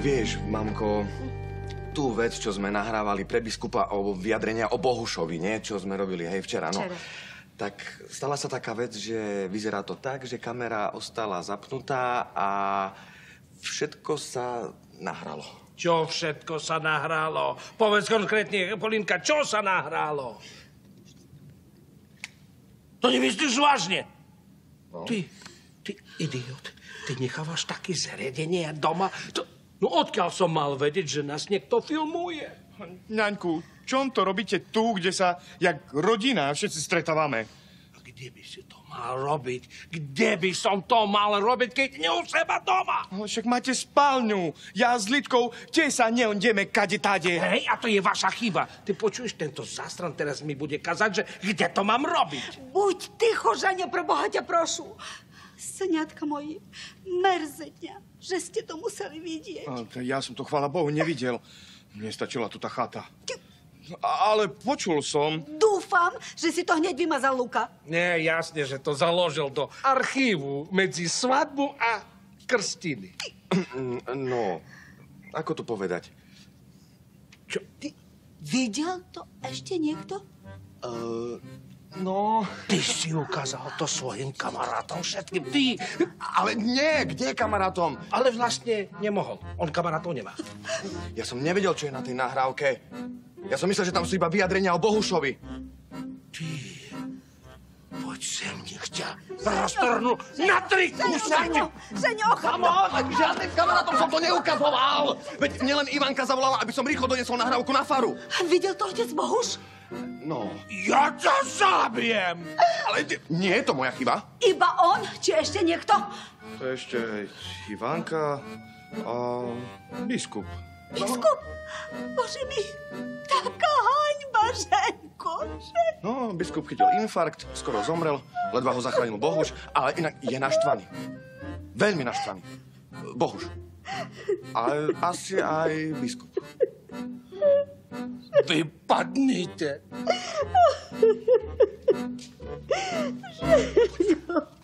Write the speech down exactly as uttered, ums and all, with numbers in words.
Vieš, mamko, tú vec, čo sme nahrávali pre biskupa o vyjadrenia o Bohušovi, nie? Čo sme robili, hej, včera, no. Včera. Tak stala sa taká vec, že vyzerá to tak, že kamera ostala zapnutá a všetko sa nahralo. Čo všetko sa nahralo? Povedz konkrétne, Polinka, čo sa nahralo? To nemyslíš vážne? No. Ty, ty idiot, ty nechávaš také zariadenie doma? To, no odkiaľ som mal vedieť, že nás niekto filmuje? Ňaňku, čom to robíte tu, kde sa, jak rodina, všetci stretávame? A kde by si to mal robiť? Kde by som to mal robiť, keď nie u seba doma? Ale však máte spálňu. Ja s Lidkou tiež sa neondeme kade tade. Hej, a to je vaša chyba. Ty počuješ, tento zastran teraz mi bude kazať, že kde to mám robiť? Buď ticho, Žaňo, pre Boha ťa prošu. Syňatka moji, mrzenia, že ste to museli vidieť. Ale ja som to, chvála Bohu, nevidel. Mne stačila tu tá chata. Ale počul som... Dúfam, že si to hneď vymazal, Luka. Nie, jasne, že to založil do archívu medzi svadbu a krstiny. No, ako to povedať? Čo? Ty videl to ešte niekto? Uh, no... Ty si ukázal to svojim kamarátom všetkým. Ty... Ale nie, kde kamarátom? Ale vlastne nemohol. On kamarátov nemá. Ja som nevedel, čo je na tej nahrávke. Ja som myslel, že tam sú iba vyjadrenia o Bohušovi. Ty... Poď sem, nech ťa roztrhnú na tri kusy. Žaňo, Come on, žiadnym kamarátom som to neukazoval. Veď mne len Ivanka zavolala, aby som rýchlo doniesol nahrávku na faru. Videl to otec Bohuš? No. Ja ťa zabijem. Ale nie je to moja chyba. Iba on? Či ešte niekto? To je ešte Ivanka a biskup. Biskup? Bože mi, taká haňba, Ženko, že... No, biskup chytil infarkt, skoro zomrel, ledva ho zachránil Bohuš, ale inak je naštvaný. Veľmi naštvaný. Bohuš. Ale asi aj biskup. Vypadnite. Ženko.